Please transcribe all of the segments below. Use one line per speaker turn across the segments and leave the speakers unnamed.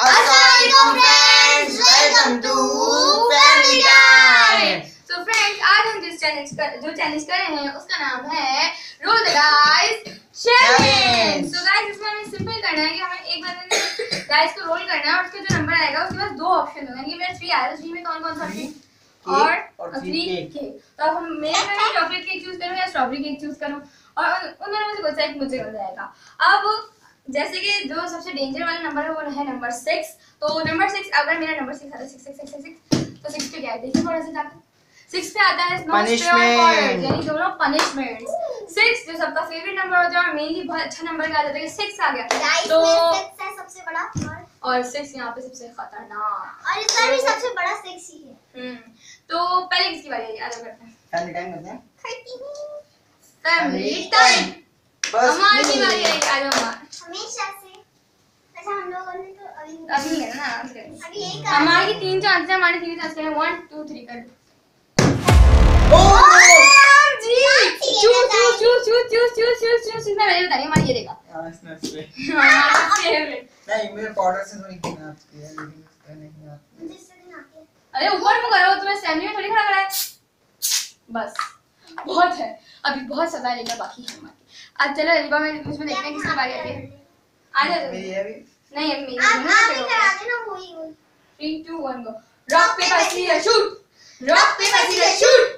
अस्सलाम friends, welcome to family time.
तो friends, आज हम जो चैलेंज कर रहे हैं उसका नाम है रोल द डाइस चैलेंज। तो गाइस, इसमें हमें सिंपल करना है कि हमें एक बार में डाइस को रोल करना है और उसका जो नंबर आएगा उसके पास दो ऑप्शन होंगे। यानी मेरा 3 आया, 3 में कौन कौन सा और 3 केक। तो अब हम मेरे में चॉकलेट केक चूज करूं या स्ट्रॉबेरी केक चूज करूं, और उन दोनों में से कोई सा एक मुझे मिल जाएगा। अब जैसे कि जो सबसे डेंजर वाला नंबर है वो है नंबर 6। तो नंबर 6, अगर मेरा नंबर 6 आता है 6 तो 6 पे क्या है देखिए थोड़ा सा जाकर 6 पे आता है
पनिशमेंट,
यानी दोनों पनिशमेंट्स। 6 जो सबका फेवरेट नंबर होता है और मेनली बहुत अच्छा नंबर आ जाता है कि 6 आ गया तो
6 है सबसे बड़ा
और 6 यहाँ पे सबसे खतरनाक
और इसका भी सबसे बड़ा 6 ही है।
तो पहले किसकी बारी है? आगे बढ़ते हैं,
फैमिली टाइम करते हैं।
Family time. हमारी की बारी है, आ जाओ मां।
हमेशा से अच्छा हम लोगों ने तो
अभी नहीं है ना, आराम से करेंगे।
अभी यही
हमारी 3 चांस है, हमारे 3 चांस है। 1 2 3 कर लो। जी चूस मैं पहले बता रही हूं, हमारी ये देगा हमारा फेवरेट।
नहीं, मेरे पाउडर से तो नहीं करना आपकी है, लेकिन इसका नहीं आता।
जिससे दिन आती है।
अरे ऊपर मुंह करो, तुम्हें स्टैंड में थोड़ी खड़ा करा है। बस बहुत है, अभी बहुत सजा लेकर बाकी है हमारी। आज चलो अलीबा में इसमें देखते हैं किसकी बारी आती है। आ जा
मेरी है अभी।
नहीं अभी मेरी
आप
है ना।
भी करा देना वही
3 2 1 go. Rock paper scissor shoot, rock paper scissor shoot.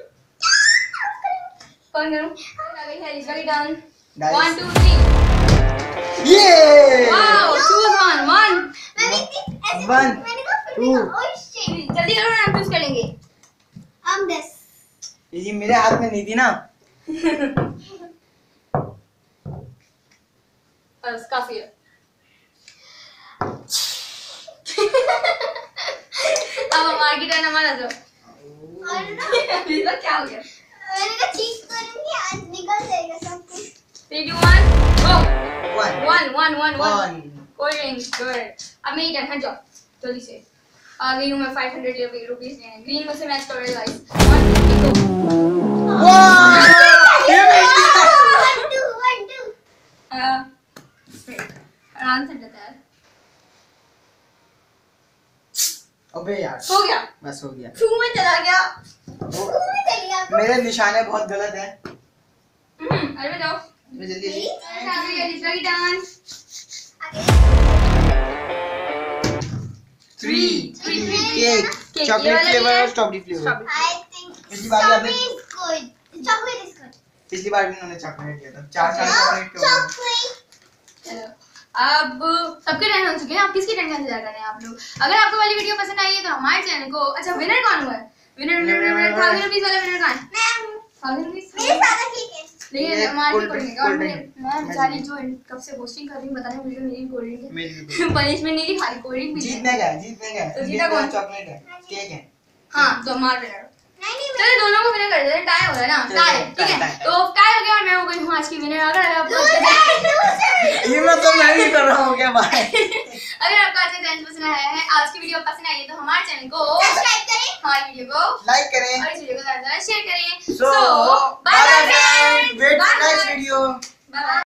कौन करूं? आ गई है अलीबा की टर्न। 1 2 3
ये
वाओ, चूज वन।
मैं भी ऐसे
One,
मैंने कहा फिर
two.
ओह शिट
जल्दी करो ना, चूज करेंगे।
हम 10
ये मेरे हाथ में नहीं थी ना।
बस काफी है। अब हमारी की टर्न, हमारा जो
और ना
अलीबा क्या हो गया?
मैंने कहा चीज करूंगी आज निकल जाएगा सब कुछ।
3 2 1 go.
One.
1 cold drinks good. अब मेरी टर्न, हट जाओ जल्दी से। आ गई हूं मैं 500 रुपीस लेने। ग्रीन मुझसे मैच कर रहे हैं गाइस। 1 2 3
वाह! ये मेरी
1 2 1 2
आराम से बता यार।
अबे यार,
हो गया,
बस हो गया।
छू में चला गया।
मेरे निशाने बहुत गलत हैं।
अरे जाओ
मैं जल्दी
आ गई अलीबा की turn.
3
cake,
cake, chocolate flavour, strawberry flavour.
I think
पिछली बार भी आपने
chocolate good chocolate is good
पिछली बार भी उन्होंने चॉकलेट दिया था। 4 चॉकलेट क्यों?
चॉकलेट
चलो अब सबके टर्न हो चुके हैं। आप किसकी टर्न का इंतजार कर रहे हैं आप लोग? अगर आपको वाली वीडियो पसंद आई है तो हमारे चैनल को, अच्छा विनर कौन हुआ है? विनर 1000 रुपीस वाला विनर कौन है?
मैं
1000 रुपीस
मेरे सादा केक है।
लेकिन हमारी
कोल्ड
कोल्ड
ड्रिंक,
ड्रिंक और
कोल्ड ड्रिंक।
मैं बेचारी जो कब से होस्टिंग कर रही हूं, बताने वीडियो मेरी कोल्ड ड्रिंक है।
मेरी भी।
पनिशमेंट नहीं दी, खाली कोल्ड ड्रिंक भी
जीतने का है।
तो जीता कौन?
चॉकलेट है, केक है।
हां तो हमारा विनर।
नहीं
चलो दोनों को विनर कर देते हैं, टाई हो रहा है ना,
चलो,
टाई ठीक है।
टाई।
तो टाई हो गया और मैं हो गई हूं आज की विनर। अगर आपको
ये मैं तो मैं भी कर रहा हूँ क्या बात?
अगर आपको आज का चैलेंज पसंद आया है, आज की वीडियो पसंद आई है तो हमारे चैनल को
सब्सक्राइब करें
हमारी वीडियो को
लाइक करें।
और इस वीडियो को ज्यादा से ज्यादा शेयर करें।
So,
bye
bye
bye
friends.
Friends,
Wait for next video.
Bye bye.